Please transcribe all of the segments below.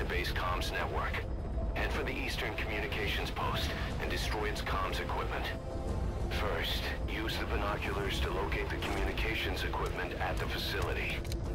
base comms network. Head for the eastern communications post and destroy its comms equipment. First, use the binoculars to locate the communications equipment at the facility.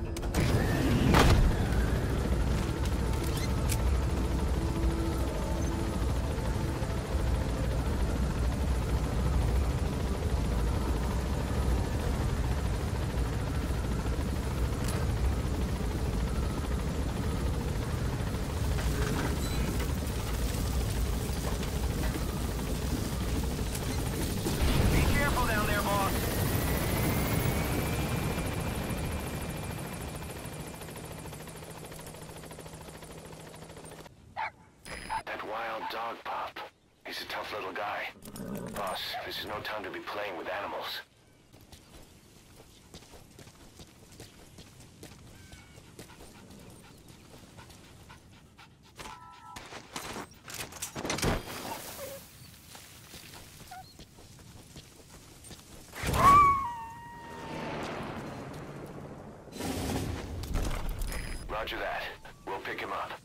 Dog pup. He's a tough little guy. Boss, this is no time to be playing with animals. Roger that. We'll pick him up.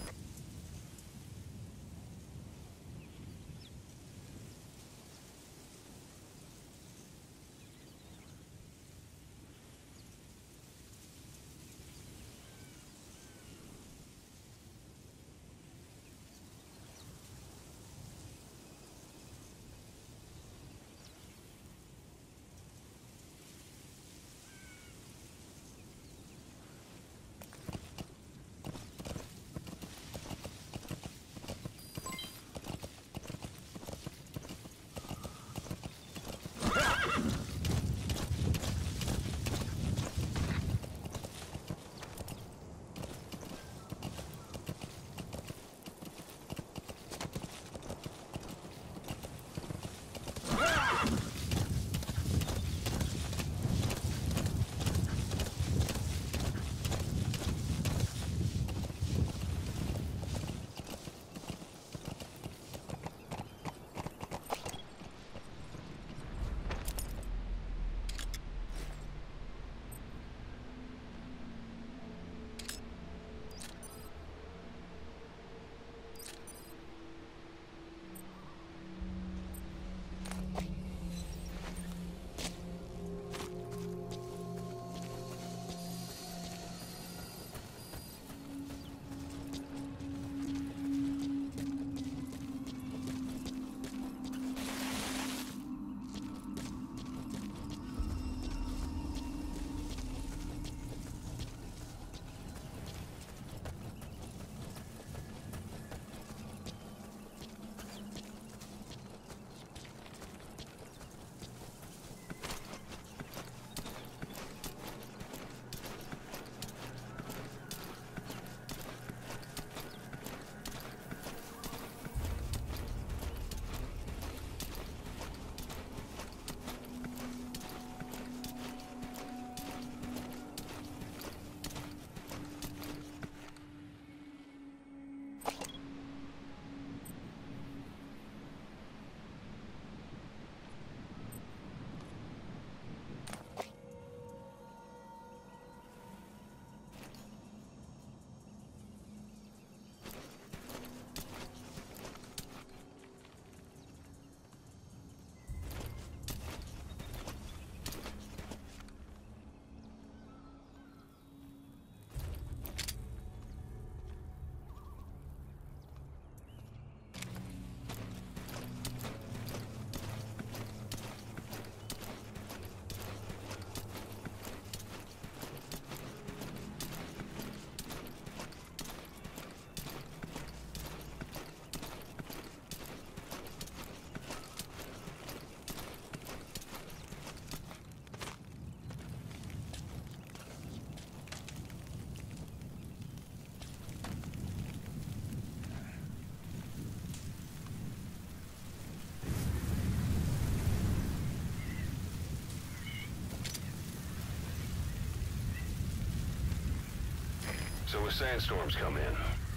So as sandstorms come in,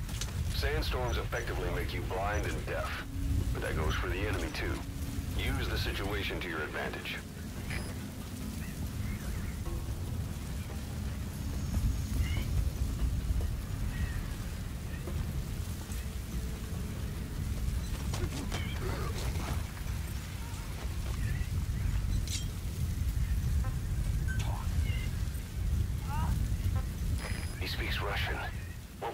sandstorms effectively make you blind and deaf, but that goes for the enemy too. Use the situation to your advantage.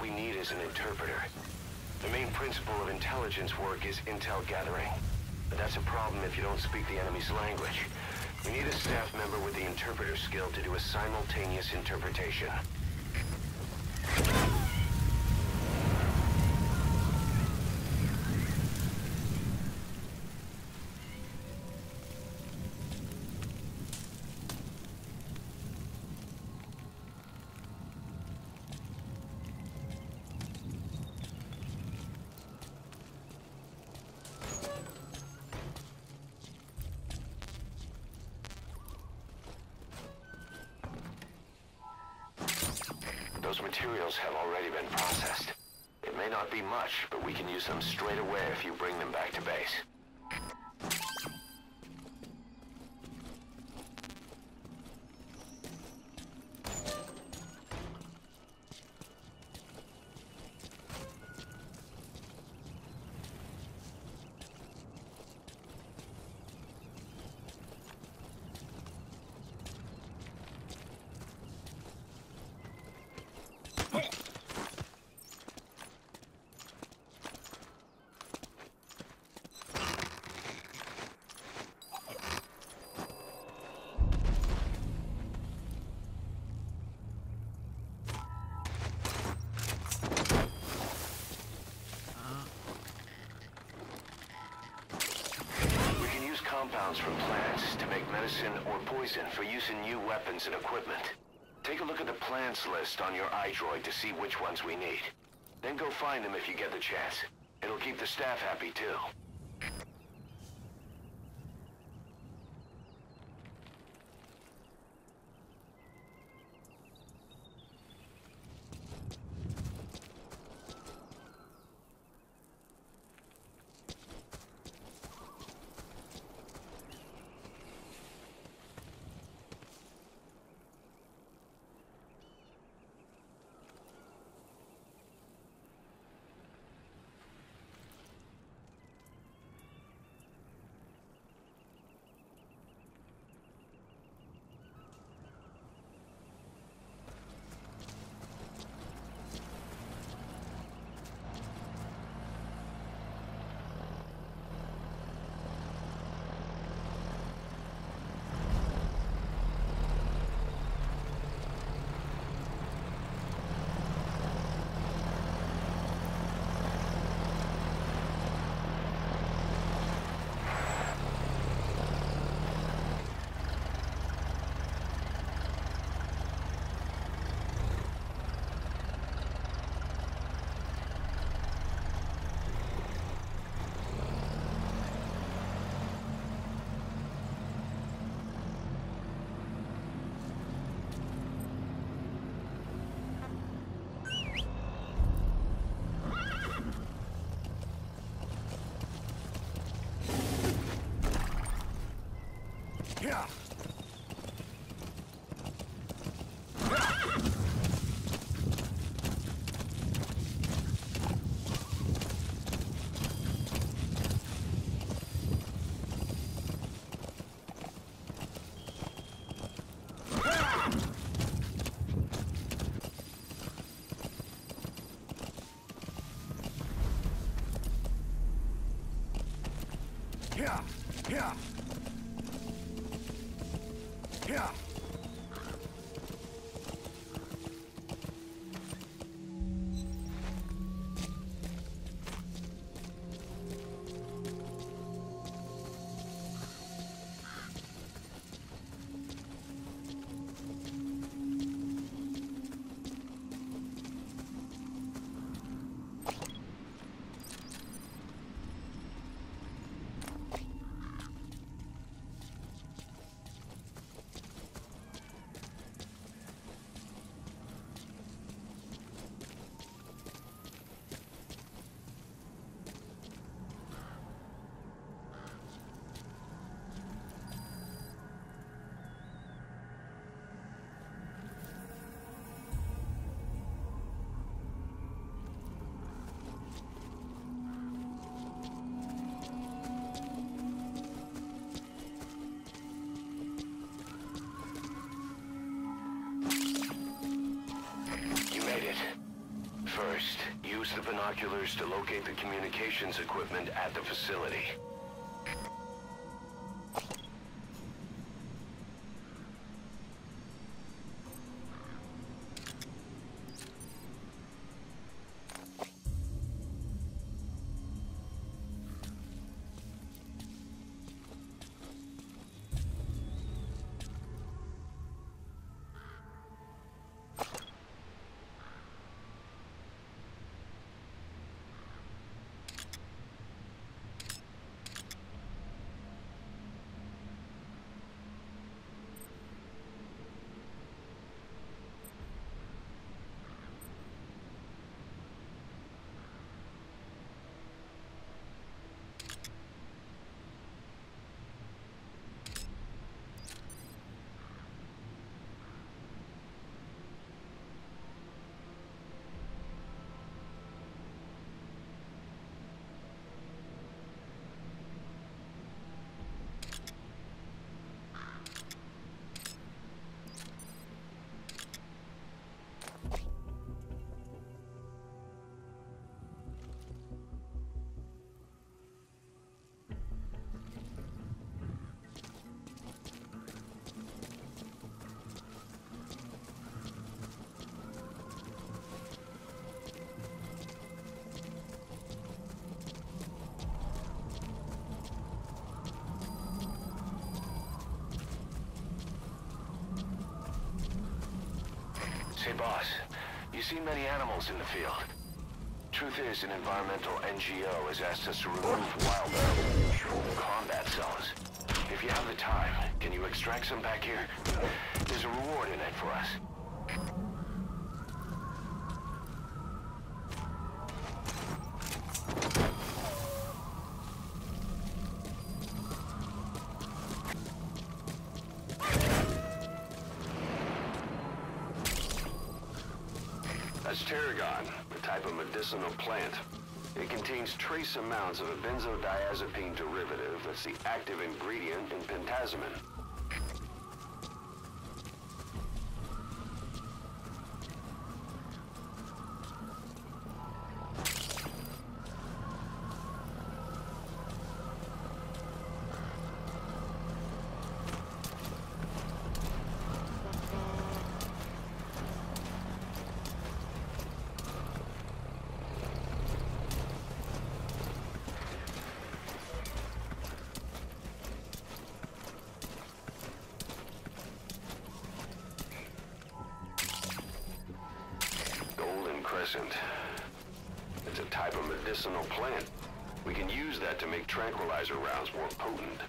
we need is an interpreter. The main principle of intelligence work is intel gathering. But that's a problem if you don't speak the enemy's language. We need a staff member with the interpreter skill to do a simultaneous interpretation. Those materials have already been processed. It may not be much, but we can use them straight away if you bring them back to base. Compounds from plants to make medicine or poison for use in new weapons and equipment. Take a look at the plants list on your iDroid to see which ones we need. Then go find them if you get the chance. It'll keep the staff happy too. Yeah. Yeah. Yeah. Yeah. binoculars to locate the communications equipment at the facility. Say, boss, you see many animals in the field. Truth is, an environmental NGO has asked us to remove wild combat zones. If you have the time, can you extract some back here? There's a reward in it for us. That's tarragon, a type of medicinal plant. It contains trace amounts of a benzodiazepine derivative that's the active ingredient in pentazimine. It's a type of medicinal plant. We can use that to make tranquilizer rounds more potent.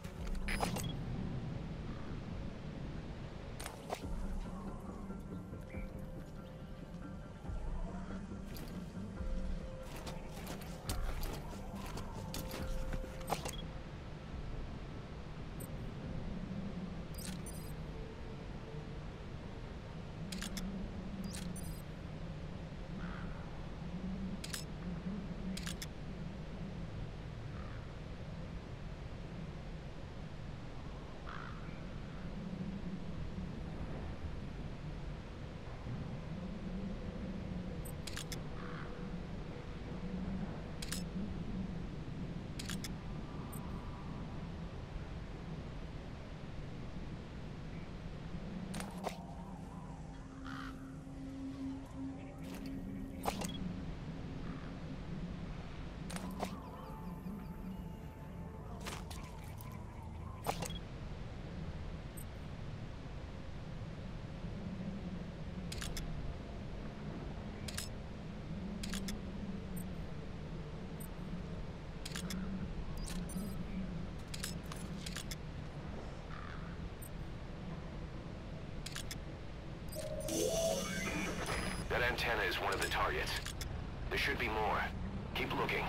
That antenna is one of the targets. There should be more. Keep looking.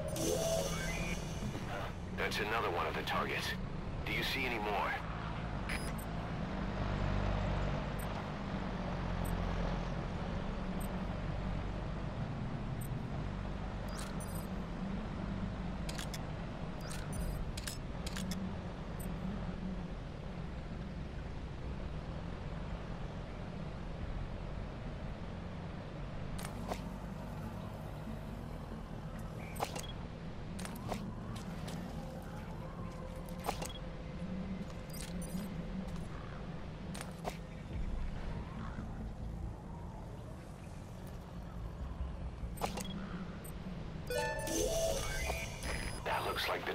That's another one of the targets. Do you see any more?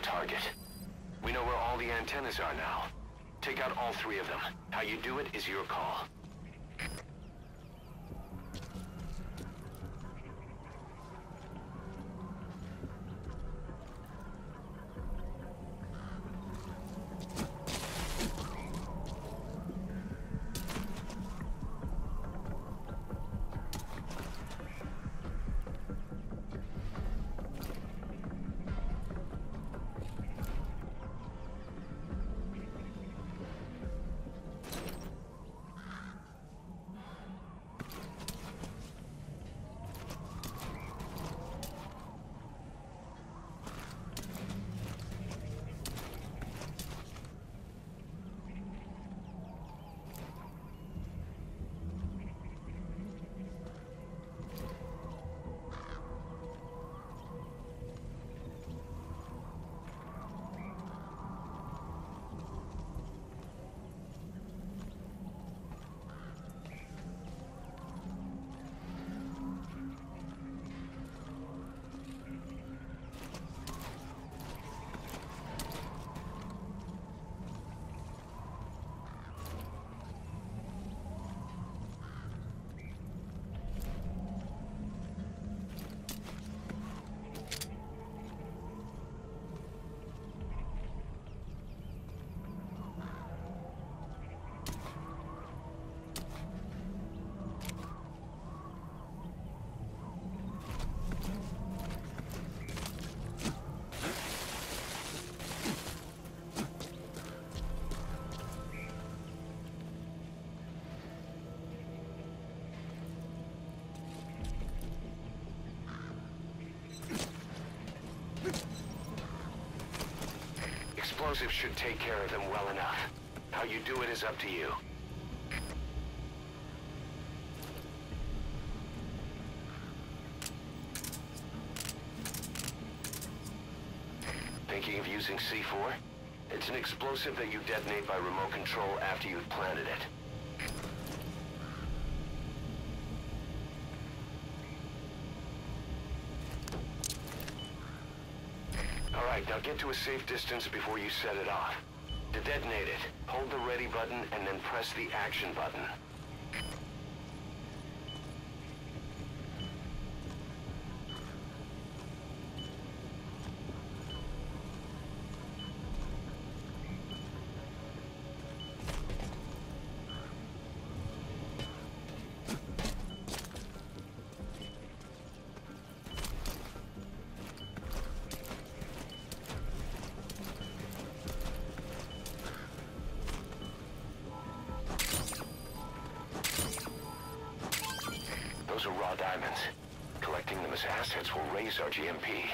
target. We know where all the antennas are now. Take out all 3 of them. How you do it is your call. Explosives should take care of them well enough. How you do it is up to you. Thinking of using C4? It's an explosive that you detonate by remote control after you've planted it. Alright, now get to a safe distance before you set it off. To detonate it, hold the ready button and then press the action button. Those are raw diamonds. Collecting them as assets will raise our GMP.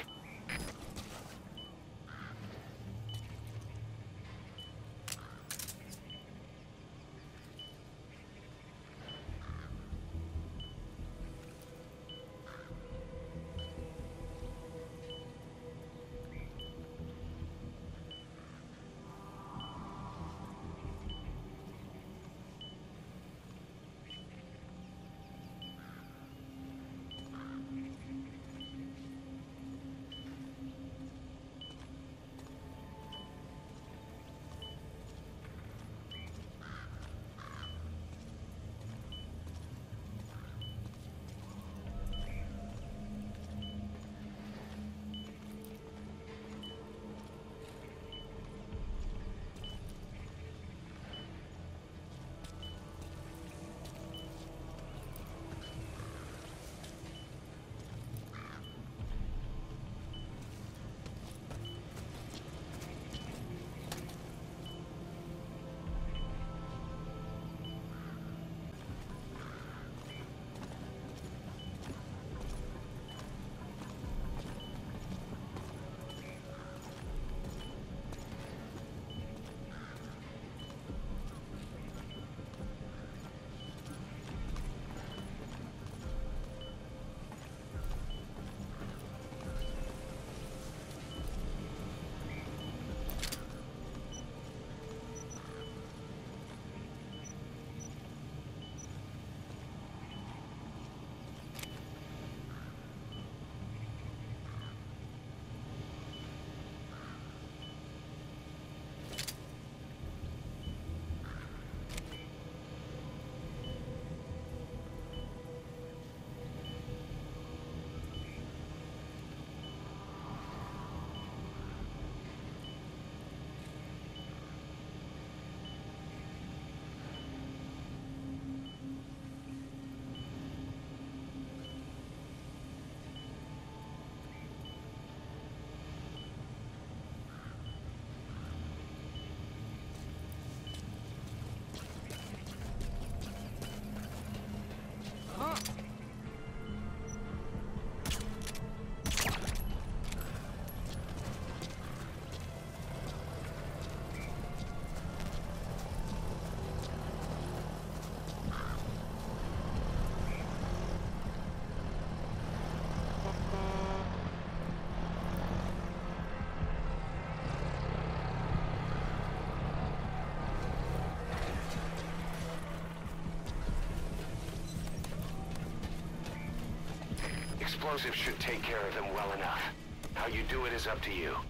Explosives should take care of them well enough. How you do it is up to you.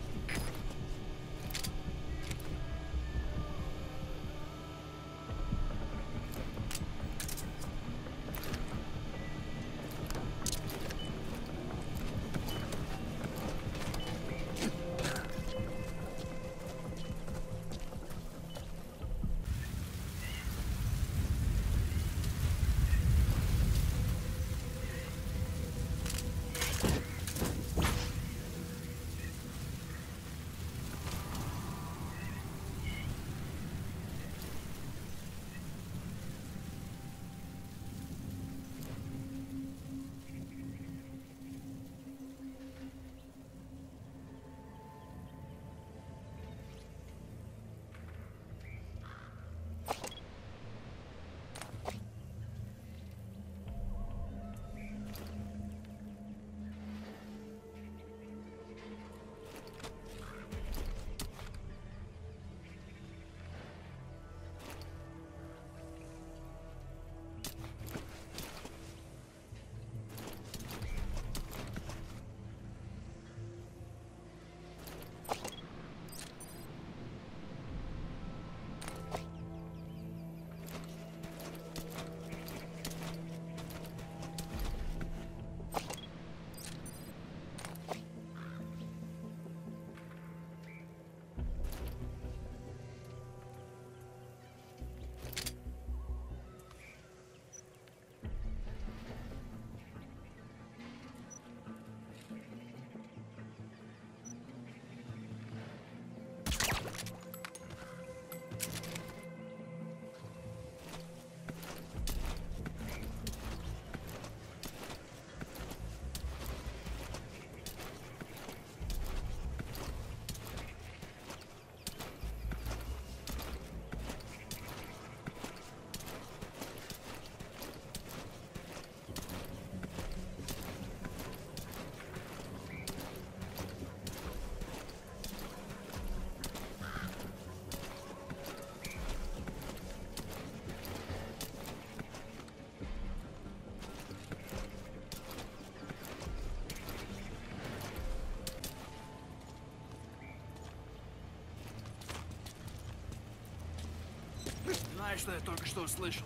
Знаешь, что я только что услышал?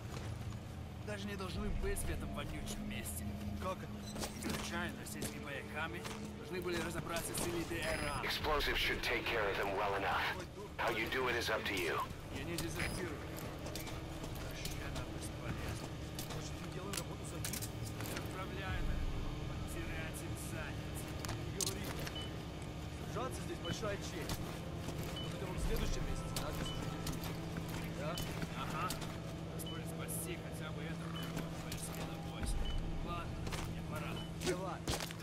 Даже не должны быть в этом вонючем месте. Как это? Изначально с этими бояками должны были разобраться с ЛДРА. Explosives should take care of them well enough. How you do it is up to you. Я не дезертирую. Совершенно бесполезно. Может, мы делаем работу за них? Отправляем их. Потерять им задницу. Не говори. Сражаться здесь большая честь. Но хотя бы в следующем месяце надпись уже не будет. Да? Ага. Господи, спаси хотя бы это. Твоя смена войск. Ладно, мне пора. Давай.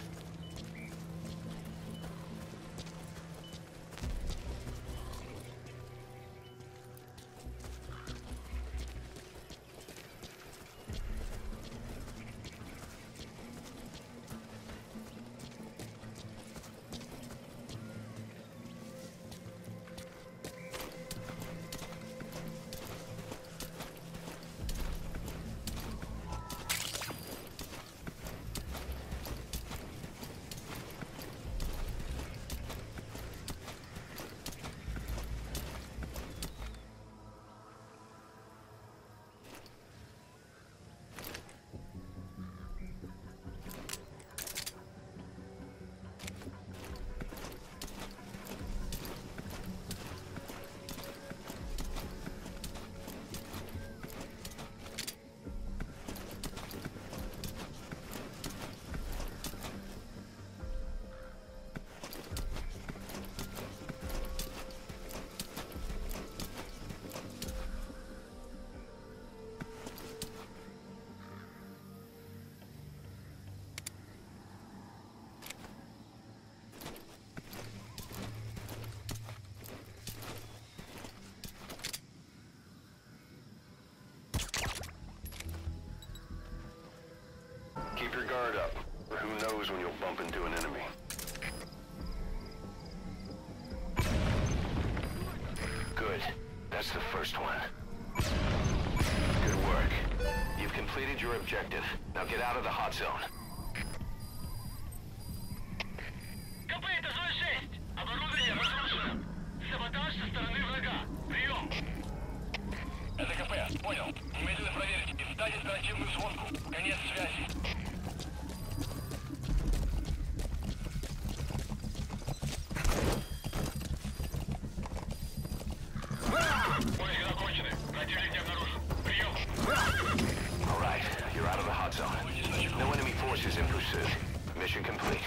Keep your guard up, or who knows when you'll bump into an enemy. Good. That's the first one. Good work. You've completed your objective. Now get out of the hot zone. Конец связи. Поиски закончены. Противник не обнаружен. Прием. All right, you're out of the hot zone. No enemy forces in pursuit. Mission complete.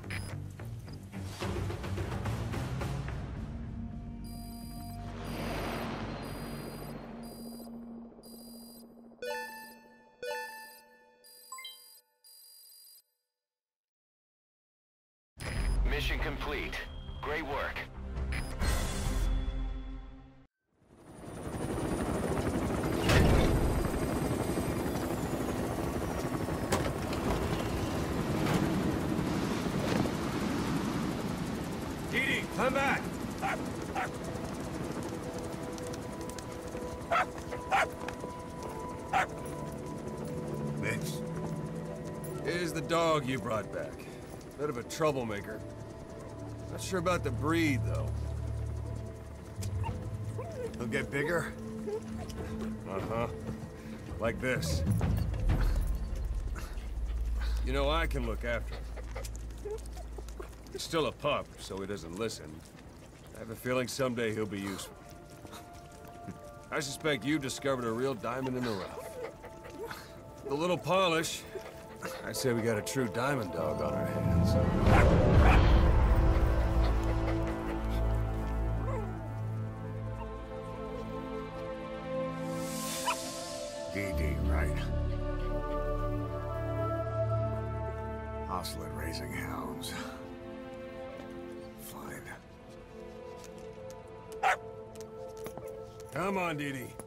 Mission complete. Great work. Edie, come back! Mitch. Here's the dog you brought back. Bit of a troublemaker. Not sure about the breed, though. He'll get bigger? Uh-huh. Like this. You know, I can look after him. He's still a pup, so he doesn't listen. I have a feeling someday he'll be useful. I suspect you discovered a real diamond in the rough. With a little polish, I'd say we got a true diamond dog on our hands. DD, right? Hostile at raising hounds. Fine. Come on, Dee Dee.